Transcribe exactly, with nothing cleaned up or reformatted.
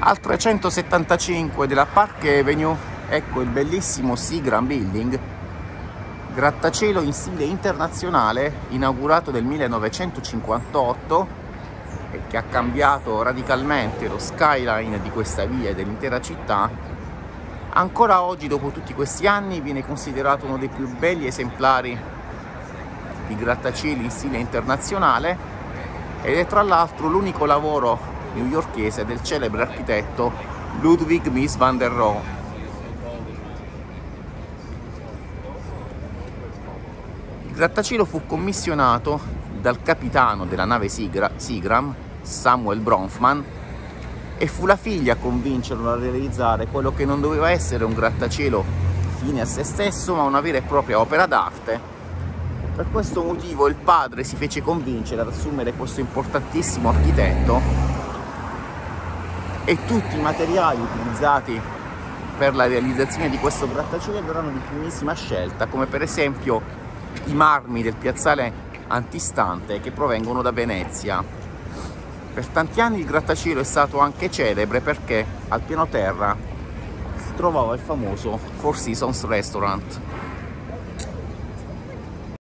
Al trecentosettantacinque della Park Avenue, ecco il bellissimo Seagram Building, grattacielo in stile internazionale, inaugurato nel millenovecentocinquantotto e che ha cambiato radicalmente lo skyline di questa via e dell'intera città. Ancora oggi, dopo tutti questi anni, viene considerato uno dei più belli esemplari di grattacieli in stile internazionale ed è tra l'altro l'unico lavoro newyorkese del celebre architetto Ludwig Mies van der Rohe. Il grattacielo fu commissionato dal capitano della nave Seagram, Samuel Bronfman, e fu la figlia a convincerlo a realizzare quello che non doveva essere un grattacielo fine a se stesso, ma una vera e propria opera d'arte. Per questo motivo il padre si fece convincere ad assumere questo importantissimo architetto e tutti i materiali utilizzati per la realizzazione di questo grattacielo erano di primissima scelta, come per esempio i marmi del piazzale antistante che provengono da Venezia. Per tanti anni il grattacielo è stato anche celebre perché al piano terra si trovava il famoso Four Seasons Restaurant.